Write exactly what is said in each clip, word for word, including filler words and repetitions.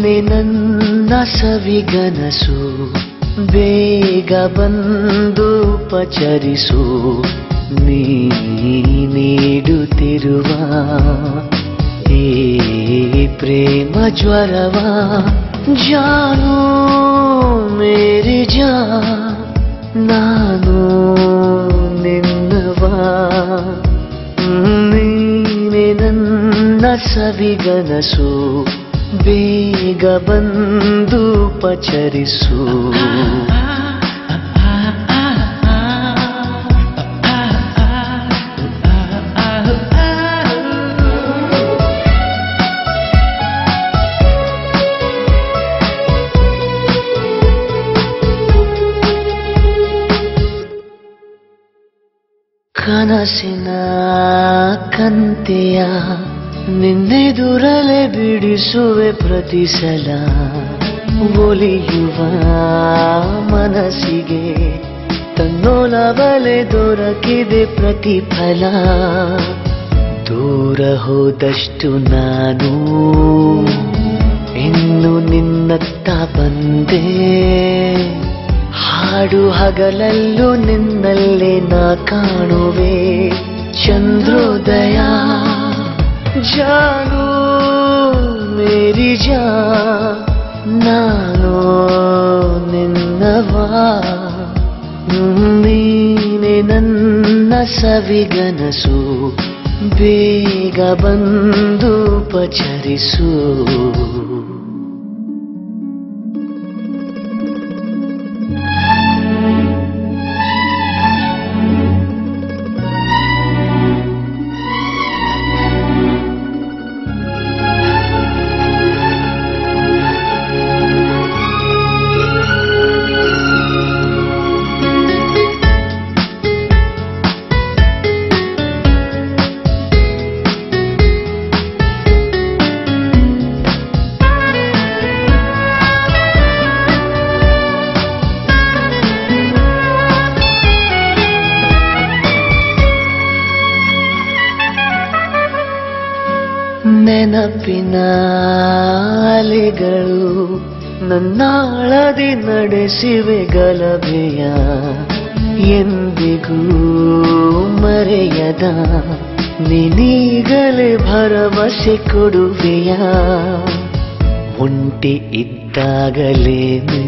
ನೀನೆ ನನ್ನ ಸವಿಗನಸು, ಬೇಗ ಬಂದು ಪಚರಿಸು. ನೀ ನೀಡುತ್ತಿರುವ ಈ ಪ್ರೇಮ ಜ್ವರವ, ಜಾನು ಮೇರಿ ಜಾನ್, ನಾನು ನಿನ್ನವ. ನೀನೆ ನನ್ನ ಸವಿಗನಸು, ಬೇಗ ಬಂದು ಪಚರಿಸು. ಕನಸಿನ ಕಂತೆಯ ನಿನ್ನೆದುರಲೆ ಬಿಡಿಸುವೆ ಪ್ರತಿ ಸಲ. ಒಲಿಯುವ ಮನಸ್ಸಿಗೆ ತನ್ನೋಲಬಲೆ ದೊರಕಿದೆ ಪ್ರತಿಫಲ. ದೂರ ಹೋದಷ್ಟು ನಾನು ಇನ್ನು ನಿನ್ನತ್ತ ಬಂದೆ. ಹಾಡು ಹಗಲಲ್ಲೂ ನಿನ್ನಲ್ಲೇ ನಾ ಕಾಣುವೆ ಚಂದ್ರೋದಯ. ಜಾನು ಮೇರಿ ಜಾನ್, ನಾನು ನಿನ್ನವ. ನೀನೆ ನನ್ನ ಸವಿಗನಸು, ಬೇಗ ಬಂದು ಪಚರಿಸು. ನೆನಪಿನ ಅಲೆಗಳು ನನ್ನಾಳದಿ ನಡೆಸಿವೆ ಗಲಭೆಯ. ಎಂದಿಗೂ ಮರೆಯದ ನೀನೀಗಲೇ ಭರವಸೆ ಕೊಡುವೆಯ. ಒಂಟಿ ಇದ್ದಾಗಲೇನೆ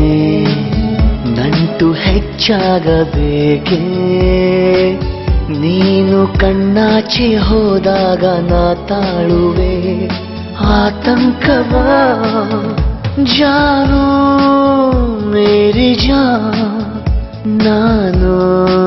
ನಂಟು ಹೆಚ್ಚಾಗಬೇಕೆ. ನೀನು ಕಣ್ಣಾಚೆ ಹೋದಾಗ ನಾ ತಾಳುವೆ ಆತಂಕವ. ಜಾನು ಮೇರಿ ಜಾನ್, ನಾನು